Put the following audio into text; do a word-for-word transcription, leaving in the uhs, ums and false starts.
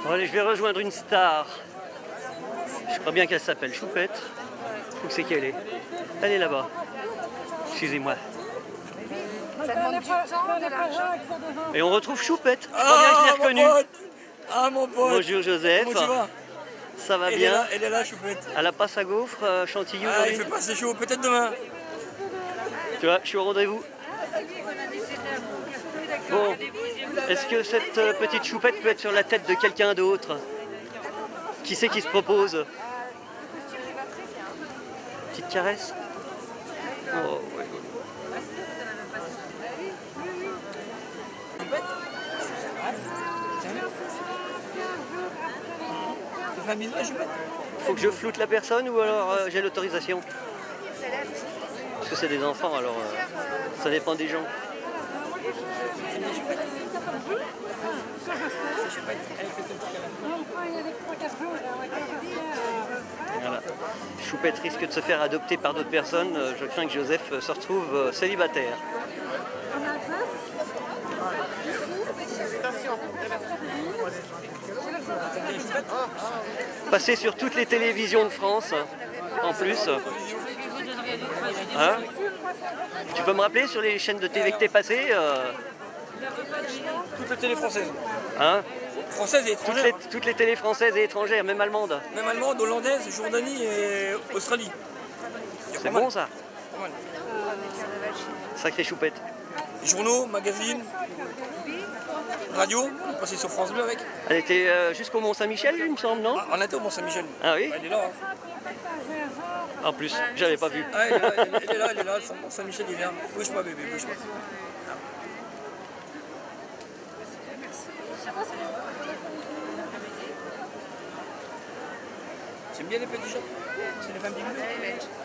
Bon, allez, je vais rejoindre une star. Je crois bien qu'elle s'appelle Choupette. Où c'est qu'elle est? Elle est là-bas. Excusez-moi. Ça demande du temps, de l'argent. Et on retrouve Choupette. Je crois Ah, bien que je l'ai mon reconnue. pote. Ah, mon pote. Bonjour Joseph. Comment tu vas? Ça va Elle bien? est là, elle est là, Choupette. À la passe à gaufres, euh, Chantilly Ah, il aujourd'hui. fait pas assez chaud, peut-être demain. Tu vois, je suis au rendez-vous. Bon, est-ce que cette euh, petite Choupette peut être sur la tête de quelqu'un d'autre? Qui c'est qui se propose? Petite caresse? Oh, ouais. Tu fais un bisou à Choupette? Faut que je floute la personne ou alors euh, j'ai l'autorisation? Parce que c'est des enfants, alors euh, ça dépend des gens. Voilà. Choupette risque de se faire adopter par d'autres personnes. Euh, Je crains que Joseph se retrouve euh, célibataire. Passer sur toutes les télévisions de France, en plus. Hein? Tu peux me rappeler sur les chaînes de T V que t'es passé euh... Toutes les télés françaises. Hein? Françaises et Toutes étrangères. les, toutes les télés françaises et étrangères, même allemandes. Même allemande, hollandaise, Jordanie et Australie. C'est bon ça? Pas mal. Sacrée Choupette. Journaux, magazines, radio, on est passé sur France Bleu avec. Elle était euh, jusqu'au Mont-Saint-Michel, il me semble, non? Ah, on était au Mont-Saint-Michel. Ah oui? Elle est là. Hein. En plus, j'avais pas vu. Ah, elle est là, elle, elle est là, elle est là, le Mont-Saint-Michel il vient. Bouge pas bébé, bouge pas. J'aime bien les petits chats. C'est les femmes qui